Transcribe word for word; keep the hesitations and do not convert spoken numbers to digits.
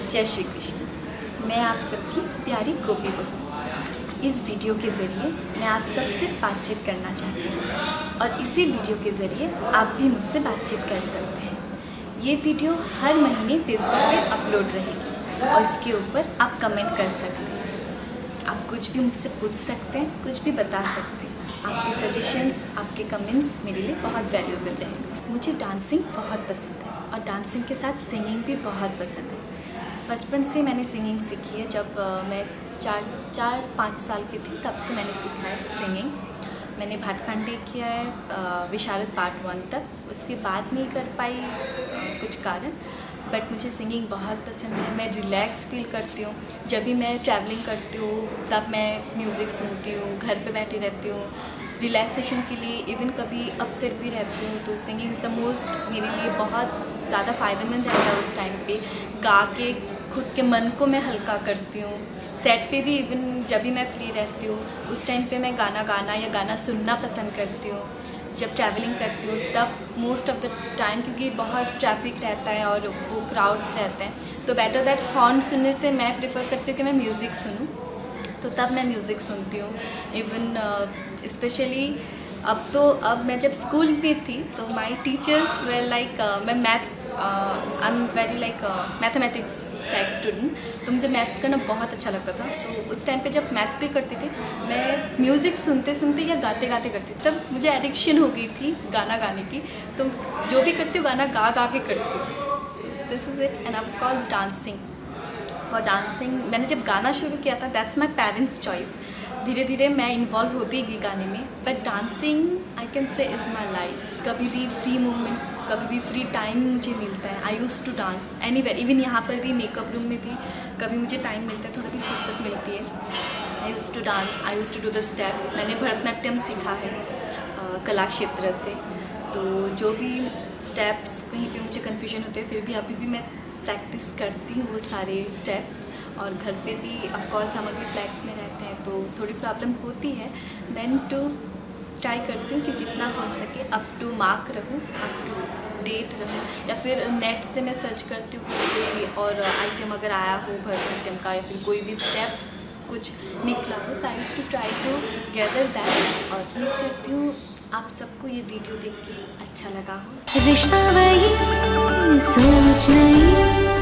जय श्री कृष्ण। मैं आप सबकी प्यारी गोपी बहू। इस वीडियो के ज़रिए मैं आप सबसे बातचीत करना चाहती हूँ और इसी वीडियो के ज़रिए आप भी मुझसे बातचीत कर सकते हैं। ये वीडियो हर महीने फेसबुक पे अपलोड रहेगी और इसके ऊपर आप कमेंट कर सकते हैं। आप कुछ भी मुझसे पूछ सकते हैं, कुछ भी बता सकते हैं। आपके सजेशंस, आपके कमेंट्स मेरे लिए बहुत वैल्यूएबल रहेंगे। मुझे डांसिंग बहुत पसंद है और डांसिंग के साथ सिंगिंग भी बहुत पसंद है। बचपन से मैंने सिंगिंग सीखी है। जब मैं चार चार पाँच साल की थी तब से मैंने सीखा है सिंगिंग। मैंने भाटखंडे किया है विशारद पार्ट वन तक, उसके बाद नहीं कर पाई कुछ कारण, बट मुझे सिंगिंग बहुत पसंद है। मैं रिलैक्स फील करती हूँ जब भी मैं ट्रैवलिंग करती हूँ, तब मैं म्यूज़िक सुनती हूँ, घर पे बैठी रहती हूँ रिलैक्सेशन के लिए। इवन कभी अपसेट भी रहती हूँ तो सिंगिंग इज़ द मोस्ट मेरे लिए बहुत ज़्यादा फ़ायदेमंद रहता है। उस टाइम पे गा के खुद के मन को मैं हल्का करती हूँ। सेट पे भी इवन जब भी मैं फ्री रहती हूँ उस टाइम पे मैं गाना गाना या गाना सुनना पसंद करती हूँ। जब ट्रैवलिंग करती हूँ तब मोस्ट ऑफ द टाइम, क्योंकि बहुत ट्रैफिक रहता है और वो क्राउड्स रहते हैं, तो बेटर दैट हॉर्न सुनने से मैं प्रेफर करती हूँ कि मैं म्यूज़िक सुनूँ, तो तब मैं म्यूज़िक सुनती हूँ। इवन स्पेशली अब तो अब मैं जब स्कूल में थी तो माय टीचर्स वेर लाइक, मैं maths I am very like mathematics type student, तो मुझे मैथ्स करना बहुत अच्छा लगता था। तो उस टाइम पे जब मैथ्स भी करती थी मैं म्यूज़िक सुनते सुनते या गाते गाते करती थी। तब मुझे एडिक्शन हो गई थी गाना गाने की, तो जो भी करती हूँ गाना गा गा के करती हूँ। This is it. And of course dancing. For dancing मैंने जब गाना शुरू किया था, दैट्स माई पेरेंट्स चॉइस। धीरे धीरे मैं इन्वॉल्व होती गई गाने में, but dancing I can say is my life. कभी भी फ्री मोमेंट्स, कभी भी फ्री टाइम मुझे मिलता है, I use to dance anywhere. Even यहाँ पर भी मेकअप रूम में भी कभी मुझे टाइम मिलता है, थोड़ी भी फुर्सत मिलती है, I use to dance, I use to do the steps. मैंने भरतनाट्यम सीखा है कला क्षेत्र से, तो जो भी स्टेप्स कहीं पे मुझे कन्फ्यूजन होते हैं फिर भी अभी भी मैं प्रैक्टिस करती हूँ वो सारे स्टेप्स। और घर पे भी ऑफ कोर्स हम अभी फ्लैट्स में रहते हैं तो थोड़ी प्रॉब्लम होती है, देन टू ट्राई करती हूँ कि जितना हो सके अप टू मार्क रहूँ, अप टू डेट रहूँ, या फिर नेट से मैं सर्च करती हूँ कोई और आइटम अगर आया हो भरतनाट्यम का, या फिर कोई भी स्टेप्स कुछ निकला हो, so I used to try to gather that. और उम्मीद करती हूँ आप सबको ये वीडियो देख के अच्छा लगा हो। रिश्ता वही, सोच नहीं।